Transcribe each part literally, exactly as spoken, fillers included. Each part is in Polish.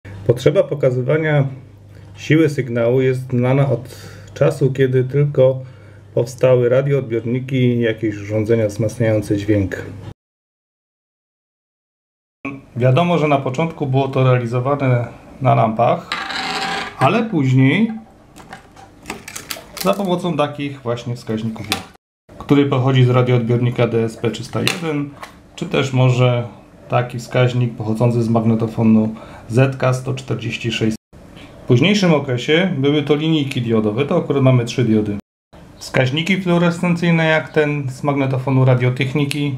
Potrzeba pokazywania siły sygnału jest znana od czasu, kiedy tylko powstały radioodbiorniki i jakieś urządzenia wzmacniające dźwięk. Wiadomo, że na początku było to realizowane na lampach, ale później za pomocą takich właśnie wskaźników, który pochodzi z radioodbiornika D S P trzysta jeden, czy też może taki wskaźnik pochodzący z magnetofonu Z K sto czterdzieści sześć. W późniejszym okresie były to linijki diodowe, to akurat mamy trzy diody. Wskaźniki fluorescencyjne jak ten z magnetofonu radiotechniki,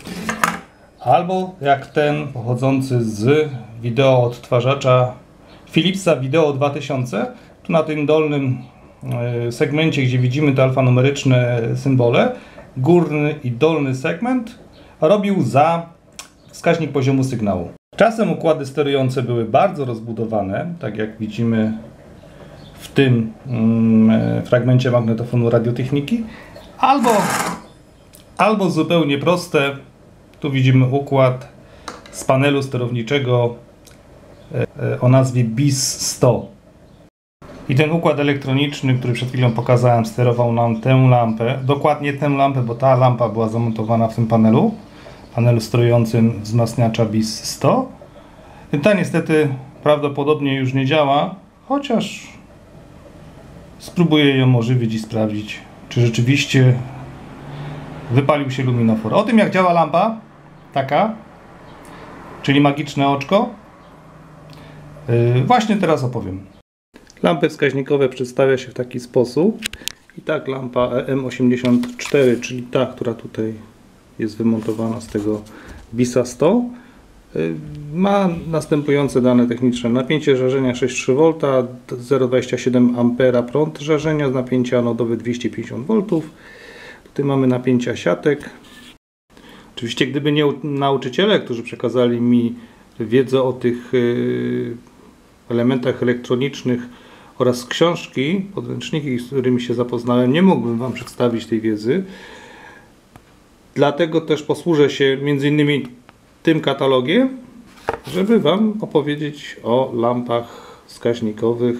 albo jak ten pochodzący z wideo odtwarzacza Philipsa Video dwa tysiące. Tu na tym dolnym segmencie, gdzie widzimy te alfanumeryczne symbole, górny i dolny segment robił za wskaźnik poziomu sygnału. Czasem układy sterujące były bardzo rozbudowane, tak jak widzimy w tym mm, fragmencie magnetofonu radiotechniki, albo, albo zupełnie proste. Tu widzimy układ z panelu sterowniczego o nazwie B I S sto. I ten układ elektroniczny, który przed chwilą pokazałem, sterował nam tę lampę, dokładnie tę lampę, bo ta lampa była zamontowana w tym panelu, panelu sterującym wzmacniacza B I S sto. I ta niestety prawdopodobnie już nie działa, chociaż spróbuję ją ożywić i sprawdzić, czy rzeczywiście wypalił się luminofor. O tym, jak działa lampa taka, czyli magiczne oczko, yy, właśnie teraz opowiem. Lampy wskaźnikowe przedstawia się w taki sposób. I tak lampa E M osiemdziesiąt cztery, czyli ta, która tutaj jest wymontowana z tego B I S sto, yy, ma następujące dane techniczne. Napięcie żarzenia sześć przecinek trzy wolt, zero przecinek dwadzieścia siedem ampera prąd żarzenia, napięcie anodowe dwieście pięćdziesiąt woltów. Tutaj mamy napięcia siatek. Oczywiście gdyby nie nauczyciele, którzy przekazali mi wiedzę o tych yy, elementach elektronicznych oraz książki, podręczniki, z którymi się zapoznałem, nie mógłbym Wam przedstawić tej wiedzy. Dlatego też posłużę się między innymi tym katalogiem, żeby Wam opowiedzieć o lampach wskaźnikowych,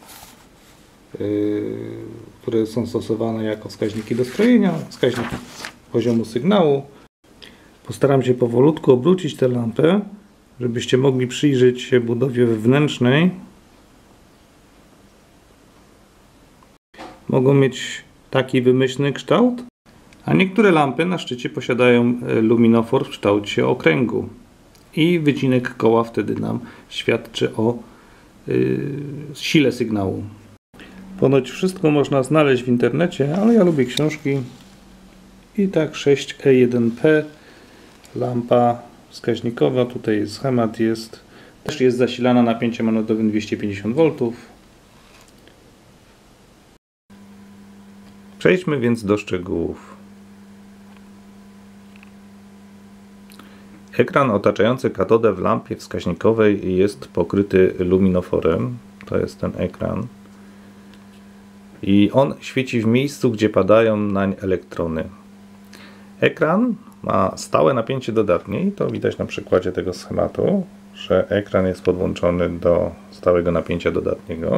yy, które są stosowane jako wskaźniki dostrojenia, wskaźniki poziomu sygnału. Postaram się powolutku obrócić tę lampę, żebyście mogli przyjrzeć się budowie wewnętrznej. Mogą mieć taki wymyślny kształt, a niektóre lampy na szczycie posiadają luminofor w kształcie okręgu i wycinek koła wtedy nam świadczy o yy, sile sygnału. Ponoć wszystko można znaleźć w internecie, ale ja lubię książki. I tak sześć E jeden P, lampa wskaźnikowa, tutaj schemat jest, też jest zasilana napięciem anodowym dwieście pięćdziesiąt woltów. Przejdźmy więc do szczegółów. Ekran otaczający katodę w lampie wskaźnikowej jest pokryty luminoforem. To jest ten ekran. I on świeci w miejscu, gdzie padają nań elektrony. Ekran ma stałe napięcie dodatnie i to widać na przykładzie tego schematu, że ekran jest podłączony do stałego napięcia dodatniego.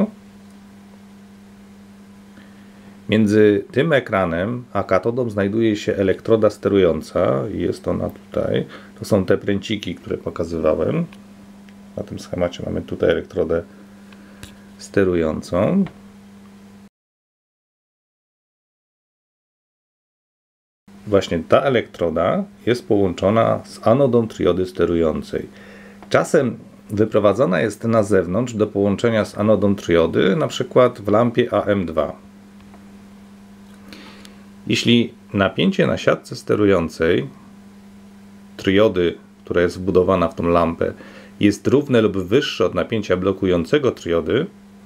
Między tym ekranem a katodą znajduje się elektroda sterująca i jest ona tutaj. To są te pręciki, które pokazywałem. Na tym schemacie mamy tutaj elektrodę sterującą. Właśnie ta elektroda jest połączona z anodą triody sterującej. Czasem wyprowadzana jest na zewnątrz do połączenia z anodą triody, na przykład w lampie A M dwa. Jeśli napięcie na siatce sterującej triody, która jest wbudowana w tą lampę, jest równe lub wyższe od napięcia blokującego triody,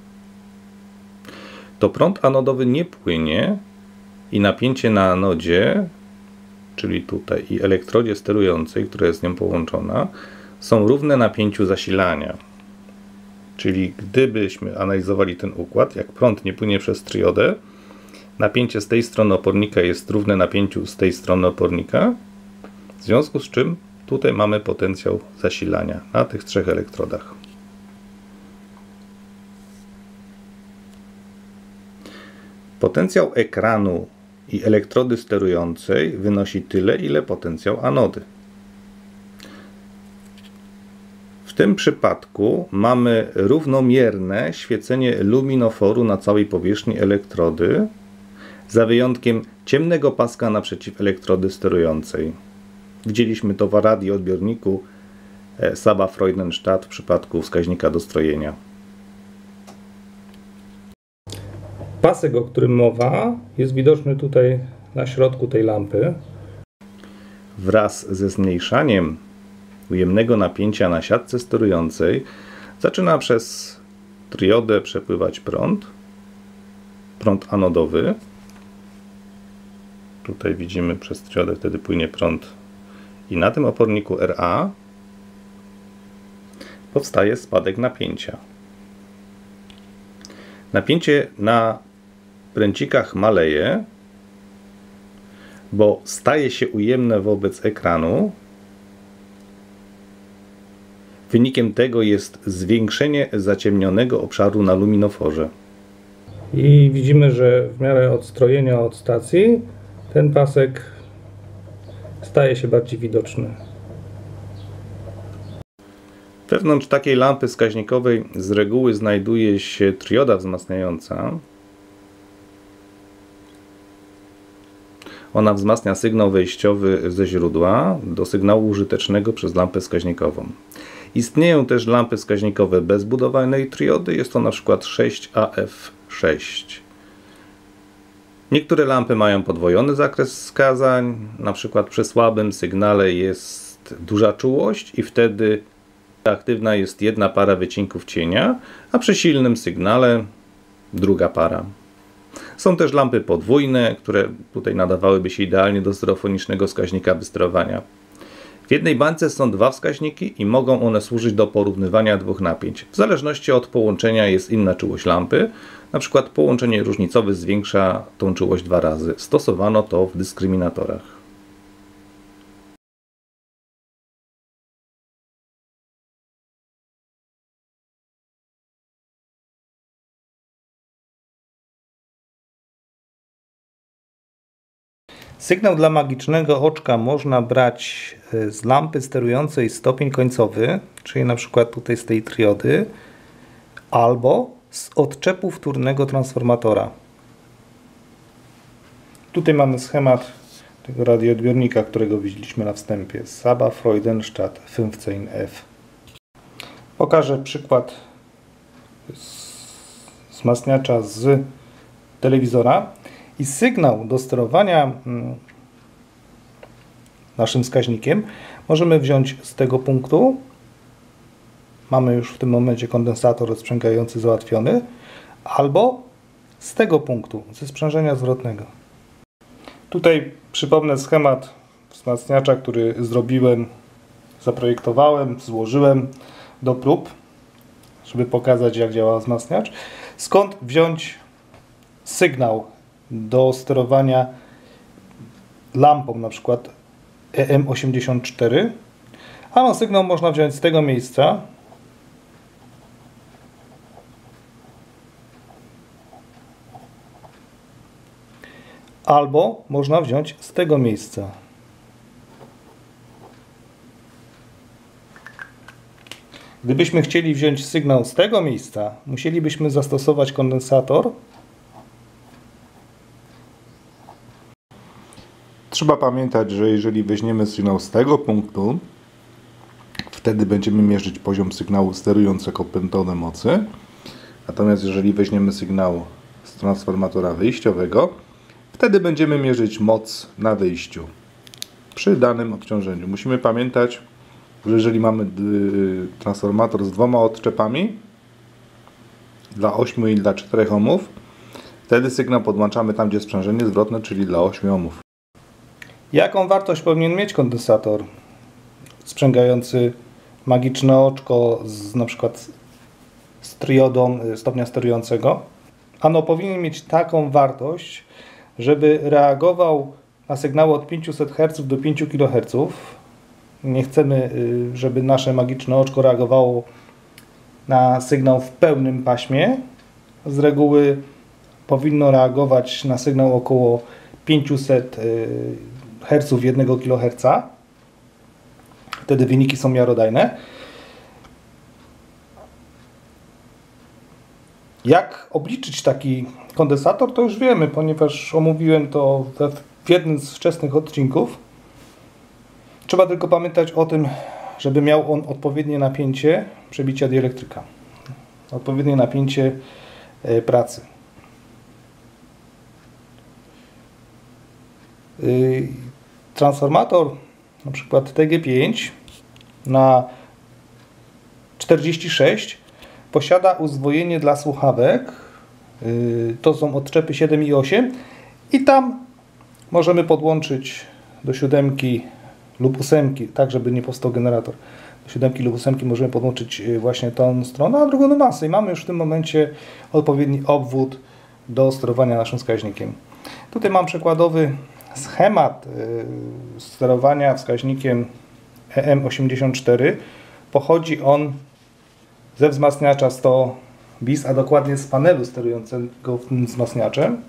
to prąd anodowy nie płynie i napięcie na anodzie, czyli tutaj, i elektrodzie sterującej, która jest z nią połączona, są równe napięciu zasilania. Czyli gdybyśmy analizowali ten układ, jak prąd nie płynie przez triodę, napięcie z tej strony opornika jest równe napięciu z tej strony opornika, w związku z czym tutaj mamy potencjał zasilania na tych trzech elektrodach. Potencjał ekranu i elektrody sterującej wynosi tyle, ile potencjał anody. W tym przypadku mamy równomierne świecenie luminoforu na całej powierzchni elektrody, za wyjątkiem ciemnego paska naprzeciw elektrody sterującej. Widzieliśmy to w radioodbiorniku Saba-Freudenstadt w przypadku wskaźnika dostrojenia. Pasek, o którym mowa, jest widoczny tutaj na środku tej lampy. Wraz ze zmniejszaniem ujemnego napięcia na siatce sterującej zaczyna przez triodę przepływać prąd, prąd anodowy. Tutaj widzimy, przez triodę wtedy płynie prąd i na tym oporniku R A powstaje spadek napięcia. Napięcie na pręcikach maleje, bo staje się ujemne wobec ekranu. Wynikiem tego jest zwiększenie zaciemnionego obszaru na luminoforze. I widzimy, że w miarę odstrojenia od stacji ten pasek staje się bardziej widoczny. Wewnątrz takiej lampy wskaźnikowej z reguły znajduje się trioda wzmacniająca. Ona wzmacnia sygnał wejściowy ze źródła do sygnału użytecznego przez lampę wskaźnikową. Istnieją też lampy wskaźnikowe bez budowanej triody, jest to na przykład sześć A F sześć. Niektóre lampy mają podwojony zakres wskazań, na przykład przy słabym sygnale jest duża czułość i wtedy aktywna jest jedna para wycinków cienia, a przy silnym sygnale druga para. Są też lampy podwójne, które tutaj nadawałyby się idealnie do stereofonicznego wskaźnika wysterowania. W jednej bańce są dwa wskaźniki i mogą one służyć do porównywania dwóch napięć. W zależności od połączenia jest inna czułość lampy. Na przykład połączenie różnicowe zwiększa tą czułość dwa razy. Stosowano to w dyskryminatorach. Sygnał dla magicznego oczka można brać z lampy sterującej stopień końcowy, czyli na przykład tutaj z tej triody, albo z odczepu wtórnego transformatora. Tutaj mamy schemat tego radioodbiornika, którego widzieliśmy na wstępie. Saba-Freudenstadt fünfzehn F. Pokażę przykład wzmacniacza z telewizora. I sygnał do sterowania naszym wskaźnikiem możemy wziąć z tego punktu. Mamy już w tym momencie kondensator rozprzęgający załatwiony. Albo z tego punktu, ze sprzężenia zwrotnego. Tutaj przypomnę schemat wzmacniacza, który zrobiłem, zaprojektowałem, złożyłem do prób, żeby pokazać, jak działa wzmacniacz. Skąd wziąć sygnał do sterowania lampą, na przykład E M osiemdziesiąt cztery. Ano sygnał można wziąć z tego miejsca. Albo można wziąć z tego miejsca. Gdybyśmy chcieli wziąć sygnał z tego miejsca, musielibyśmy zastosować kondensator. Trzeba pamiętać, że jeżeli weźmiemy sygnał z tego punktu, wtedy będziemy mierzyć poziom sygnału sterującego pętlą mocy. Natomiast jeżeli weźmiemy sygnał z transformatora wyjściowego, wtedy będziemy mierzyć moc na wyjściu przy danym obciążeniu. Musimy pamiętać, że jeżeli mamy transformator z dwoma odczepami dla ośmiu i dla czterech ohmów, wtedy sygnał podłączamy tam, gdzie jest sprzężenie zwrotne, czyli dla ośmiu ohmów. Jaką wartość powinien mieć kondensator sprzęgający magiczne oczko z na przykład z triodą stopnia sterującego? Ano powinien mieć taką wartość, żeby reagował na sygnały od pięciuset herców do pięciu kiloherców. Nie chcemy, żeby nasze magiczne oczko reagowało na sygnał w pełnym paśmie. Z reguły powinno reagować na sygnał około pięćset herców jednego kiloherca. Wtedy wyniki są miarodajne. Jak obliczyć taki kondensator, to już wiemy, ponieważ omówiłem to w jednym z wczesnych odcinków. Trzeba tylko pamiętać o tym, żeby miał on odpowiednie napięcie przebicia dielektryka. Odpowiednie napięcie pracy. Transformator, na przykład T G pięć na czterdzieści sześć, posiada uzdwojenie dla słuchawek. To są odczepy siedem i osiem i tam możemy podłączyć do siódemki lub ósemki, tak żeby nie powstał generator. Do siódemki lub ósemki możemy podłączyć właśnie tą stronę, a drugą do masy i mamy już w tym momencie odpowiedni obwód do sterowania naszym wskaźnikiem. Tutaj mam przykładowy schemat sterowania wskaźnikiem E M osiemdziesiąt cztery. Pochodzi on ze wzmacniacza sto bis, a dokładnie z panelu sterującego tym wzmacniaczem.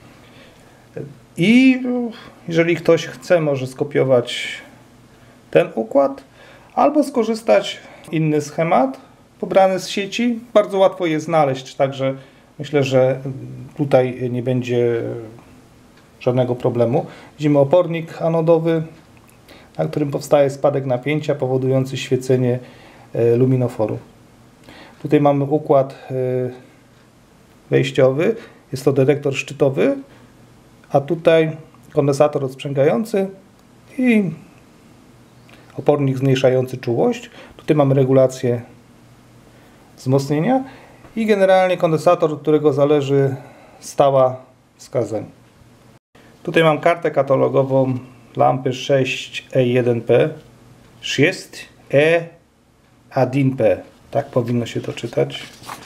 I jeżeli ktoś chce, może skopiować ten układ albo skorzystać inny schemat pobrany z sieci. Bardzo łatwo je znaleźć, także myślę, że tutaj nie będzie żadnego problemu. Widzimy opornik anodowy, na którym powstaje spadek napięcia powodujący świecenie luminoforu. Tutaj mamy układ wejściowy, jest to detektor szczytowy, a tutaj kondensator odsprzęgający i opornik zmniejszający czułość. Tutaj mamy regulację wzmocnienia i generalnie kondensator, od którego zależy stała wskazań. Tutaj mam kartę katalogową lampy sześć E jeden P, sześć E jeden P, tak powinno się to czytać.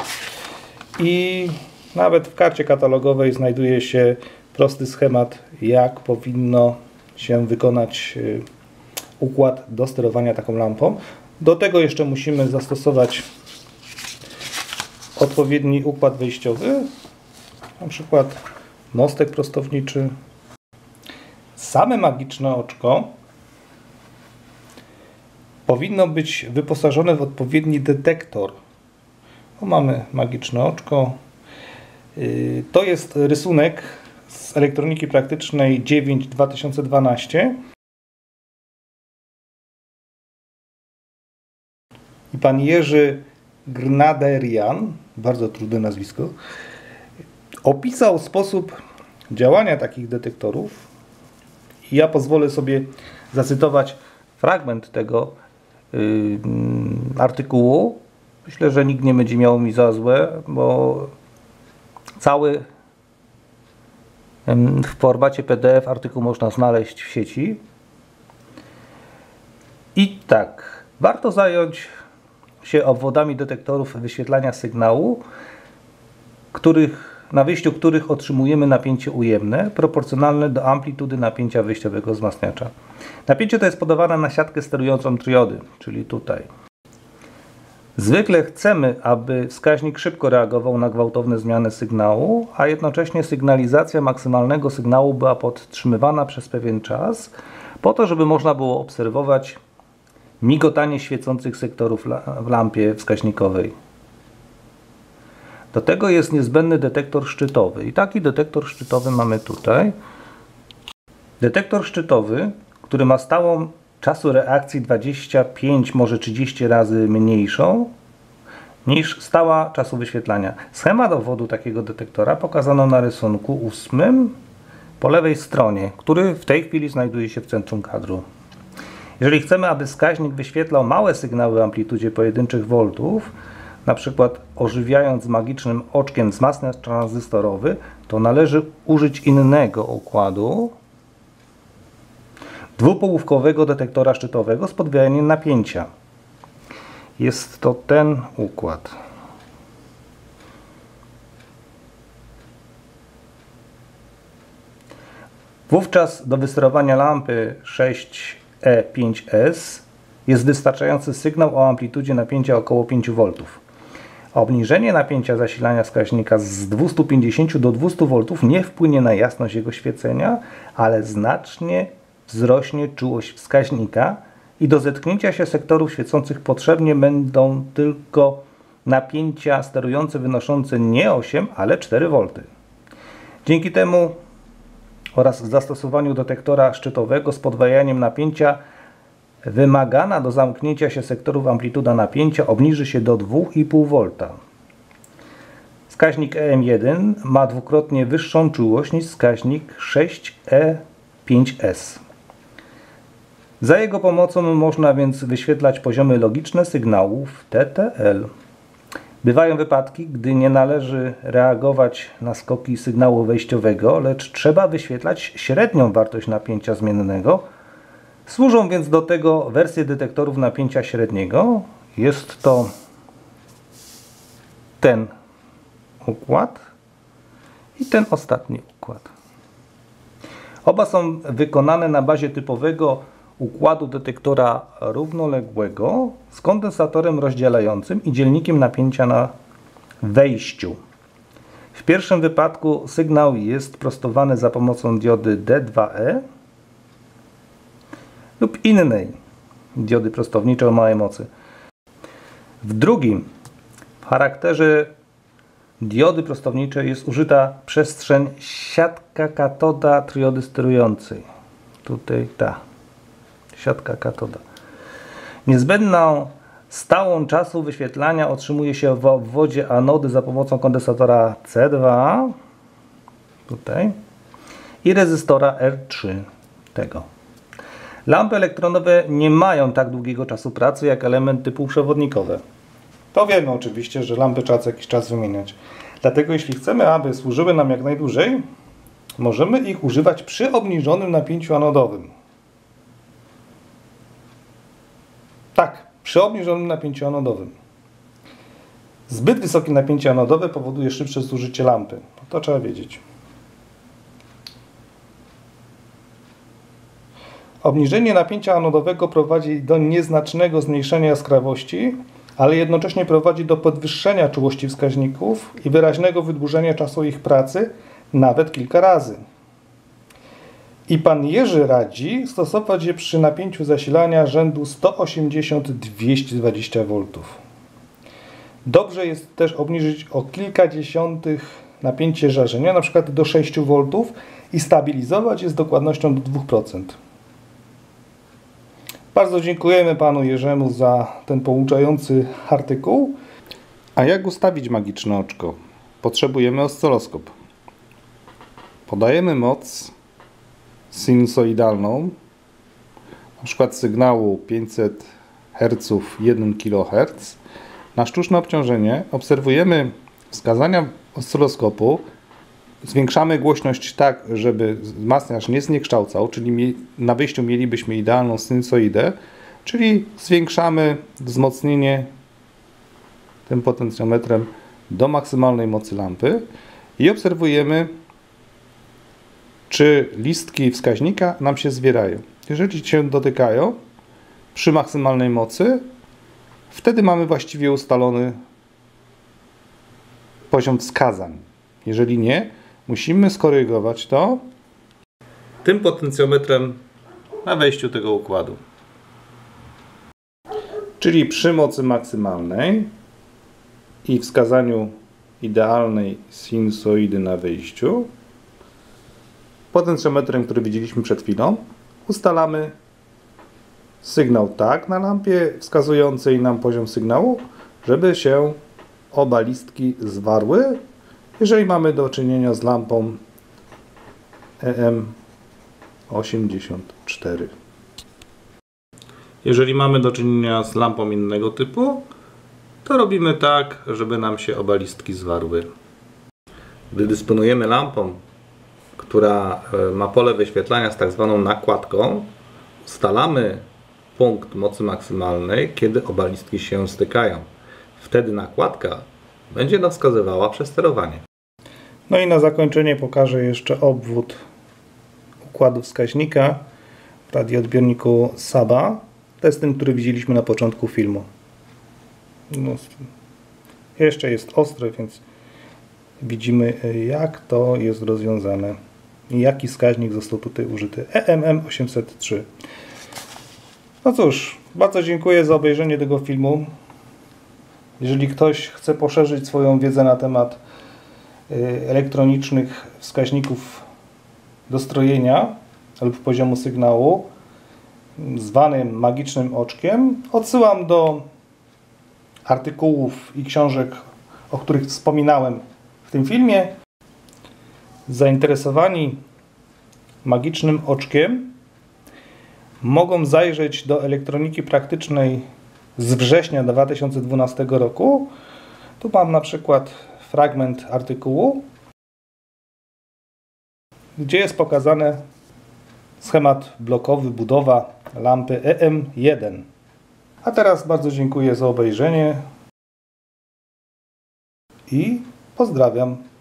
I nawet w karcie katalogowej znajduje się prosty schemat, jak powinno się wykonać układ do sterowania taką lampą. Do tego jeszcze musimy zastosować odpowiedni układ wejściowy, na przykład mostek prostowniczy. Same magiczne oczko powinno być wyposażone w odpowiedni detektor. O, mamy magiczne oczko. To jest rysunek z elektroniki praktycznej dziewięć dwa tysiące dwanaście. I pan Jerzy Gnaderian, bardzo trudne nazwisko, opisał sposób działania takich detektorów. I ja pozwolę sobie zacytować fragment tego yy, artykułu. Myślę, że nikt nie będzie miał mi za złe, bo cały yy, w formacie P D F artykuł można znaleźć w sieci. I tak, warto zająć się obwodami detektorów wyświetlania sygnału, których na wyjściu których otrzymujemy napięcie ujemne, proporcjonalne do amplitudy napięcia wyjściowego wzmacniacza. Napięcie to jest podawane na siatkę sterującą triody, czyli tutaj. Zwykle chcemy, aby wskaźnik szybko reagował na gwałtowne zmiany sygnału, a jednocześnie sygnalizacja maksymalnego sygnału była podtrzymywana przez pewien czas, po to, żeby można było obserwować migotanie świecących sektorów w lampie wskaźnikowej. Do tego jest niezbędny detektor szczytowy. I taki detektor szczytowy mamy tutaj. Detektor szczytowy, który ma stałą czasu reakcji dwadzieścia pięć, może trzydzieści razy mniejszą niż stała czasu wyświetlania. Schemat obwodu takiego detektora pokazano na rysunku ósmym po lewej stronie, który w tej chwili znajduje się w centrum kadru. Jeżeli chcemy, aby wskaźnik wyświetlał małe sygnały o amplitudzie pojedynczych voltów, na przykład ożywiając magicznym oczkiem wzmacniacz tranzystorowy, to należy użyć innego układu, dwupołówkowego detektora szczytowego z podwajaniem napięcia. Jest to ten układ. Wówczas do wysterowania lampy sześć E pięć S jest wystarczający sygnał o amplitudzie napięcia około pięć voltów. Obniżenie napięcia zasilania wskaźnika z dwustu pięćdziesięciu do dwustu woltów nie wpłynie na jasność jego świecenia, ale znacznie wzrośnie czułość wskaźnika i do zetknięcia się sektorów świecących potrzebne będą tylko napięcia sterujące wynoszące nie osiem, ale cztery wolty. Dzięki temu oraz zastosowaniu detektora szczytowego z podwajaniem napięcia wymagana do zamknięcia się sektorów amplituda napięcia obniży się do dwóch i pół wolta. Wskaźnik E M jeden ma dwukrotnie wyższą czułość niż wskaźnik sześć E pięć S. Za jego pomocą można więc wyświetlać poziomy logiczne sygnałów T T L. Bywają wypadki, gdy nie należy reagować na skoki sygnału wejściowego, lecz trzeba wyświetlać średnią wartość napięcia zmiennego. Służą więc do tego wersje detektorów napięcia średniego. Jest to ten układ i ten ostatni układ. Oba są wykonane na bazie typowego układu detektora równoległego z kondensatorem rozdzielającym i dzielnikiem napięcia na wejściu. W pierwszym wypadku sygnał jest prostowany za pomocą diody D dwa E lub innej diody prostowniczej o małej mocy. W drugim, w charakterze diody prostowniczej jest użyta przestrzeń siatka katoda triody sterującej. Tutaj ta siatka katoda. Niezbędną stałą czasu wyświetlania otrzymuje się w obwodzie anody za pomocą kondensatora C dwa tutaj i rezystora R trzy tego. Lampy elektronowe nie mają tak długiego czasu pracy jak elementy półprzewodnikowe. To wiemy oczywiście, że lampy trzeba co jakiś czas wymieniać. Dlatego jeśli chcemy, aby służyły nam jak najdłużej, możemy ich używać przy obniżonym napięciu anodowym. Tak, przy obniżonym napięciu anodowym. Zbyt wysokie napięcie anodowe powoduje szybsze zużycie lampy. To trzeba wiedzieć. Obniżenie napięcia anodowego prowadzi do nieznacznego zmniejszenia jaskrawości, ale jednocześnie prowadzi do podwyższenia czułości wskaźników i wyraźnego wydłużenia czasu ich pracy, nawet kilka razy. I pan Jerzy radzi stosować je przy napięciu zasilania rzędu sto osiemdziesiąt do dwustu dwudziestu woltów. Dobrze jest też obniżyć o kilka dziesiątych napięcie żarzenia, na przykład do sześciu woltów i stabilizować je z dokładnością do dwóch procent. Bardzo dziękujemy panu Jerzemu za ten pouczający artykuł. A jak ustawić magiczne oczko? Potrzebujemy oscyloskop. Podajemy moc sinusoidalną, na przykład sygnału pięćset herców, jeden kiloherc. Na sztuczne obciążenie obserwujemy wskazania oscyloskopu, zwiększamy głośność tak, żeby wzmacniacz nie zniekształcał, czyli na wyjściu mielibyśmy idealną sinusoidę, czyli zwiększamy wzmocnienie tym potencjometrem do maksymalnej mocy lampy i obserwujemy, czy listki wskaźnika nam się zwierają. Jeżeli się dotykają przy maksymalnej mocy, wtedy mamy właściwie ustalony poziom wskazań. Jeżeli nie, musimy skorygować to tym potencjometrem na wejściu tego układu. Czyli przy mocy maksymalnej i wskazaniu idealnej sinusoidy na wyjściu, potencjometrem, który widzieliśmy przed chwilą, ustalamy sygnał tak na lampie wskazującej nam poziom sygnału, żeby się oba listki zwarły, jeżeli mamy do czynienia z lampą E M osiemdziesiąt cztery. Jeżeli mamy do czynienia z lampą innego typu, to robimy tak, żeby nam się oba listki zwarły. Gdy dysponujemy lampą, która ma pole wyświetlania z tak zwaną nakładką, ustalamy punkt mocy maksymalnej, kiedy oba listki się stykają. Wtedy nakładka będzie nam wskazywała przesterowanie. No i na zakończenie pokażę jeszcze obwód układu wskaźnika w radioodbiorniku Saba. To jest ten, który widzieliśmy na początku filmu. No, Jeszcze jest ostre, więc widzimy, jak to jest rozwiązane i jaki wskaźnik został tutaj użyty. E M M osiemset trzy. No cóż, bardzo dziękuję za obejrzenie tego filmu. Jeżeli ktoś chce poszerzyć swoją wiedzę na temat elektronicznych wskaźników dostrojenia lub poziomu sygnału, zwanym magicznym oczkiem, odsyłam do artykułów i książek, o których wspominałem w tym filmie. Zainteresowani magicznym oczkiem mogą zajrzeć do elektroniki praktycznej z września dwa tysiące dwunastego roku. Tu mam na przykład fragment artykułu, gdzie jest pokazany schemat blokowy, budowa lampy E M jeden. A teraz bardzo dziękuję za obejrzenie i pozdrawiam.